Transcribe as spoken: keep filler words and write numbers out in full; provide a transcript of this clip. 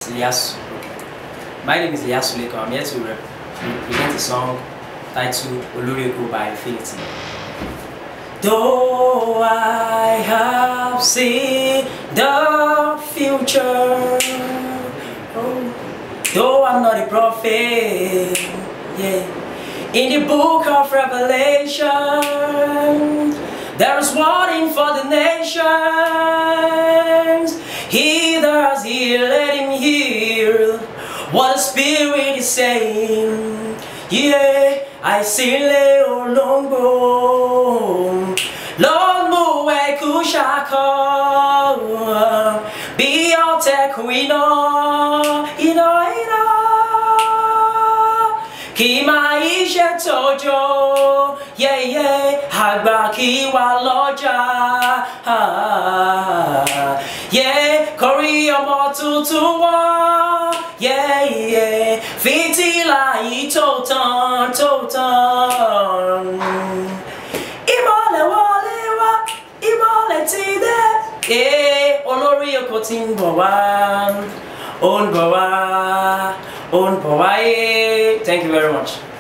Liasu. My name is Liasu Lekan. I'm here to rep represent a song titled Olorioko by Evicted. Though I have seen the future, oh, though I'm not a prophet, yeah. In the book of Revelation, there is warning for the nations. He that has ear, let him hear what the Spirit is saying. Yeah, I see Leone Longo, Lord Muwe Kushako, be your tech, we know, you know, you know. Kima ishe tojo, yeah, yeah, hagba kiwa loja, yeah, kori omo tutuwa, yeah, yeah, fitila itotan, totan. Imole walewa, imole tide, yeah, Olorioko timbowa, onbowa, onbowa. Thank you very much.